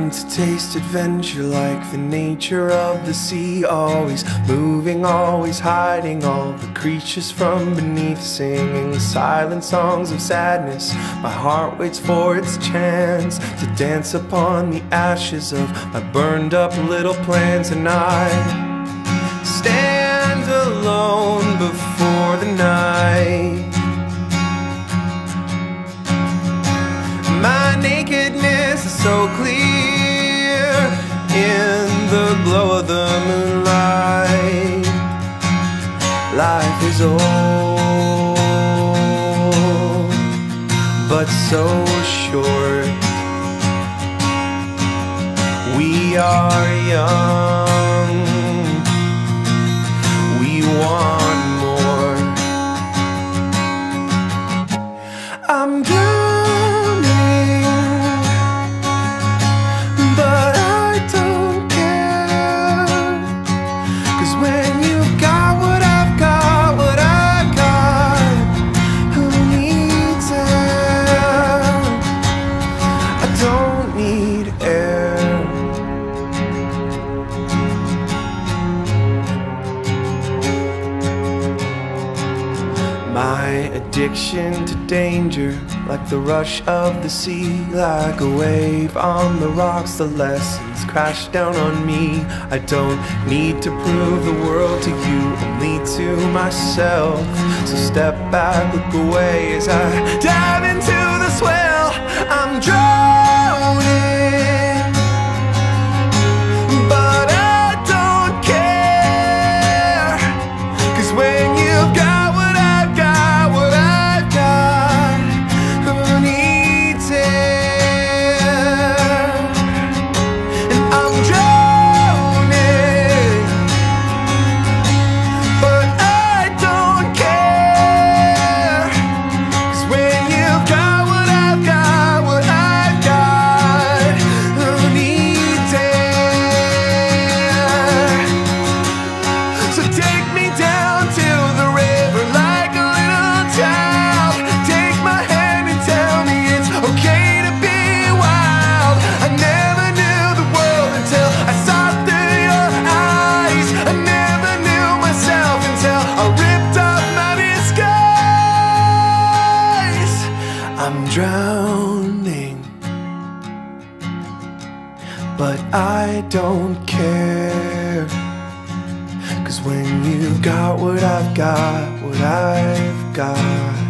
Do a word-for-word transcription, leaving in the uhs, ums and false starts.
want to taste adventure like the nature of the sea. Always moving, always hiding, all the creatures from beneath, singing silent songs of sadness. My heart waits for its chance to dance upon the ashes of my burned up little plans. And I stand alone before the night. My nakedness is so clear in the glow of the moonlight. Life is old, but so short. We are young, we want more. I'm drowning, but I don't care. 'Cause when you've got what I've got, what I've got, who needs air? I don't need air. My addiction to danger, like the rush of the sea, like a wave on the rocks, the lessons crash down on me. I don't need to prove the world to you, only to myself. So step back, look away as I dive into the swell. I'm drowning, but I don't care. 'Cause when you've got I'm drowning, but I don't care. 'Cause when you've got what I've got, what I've got,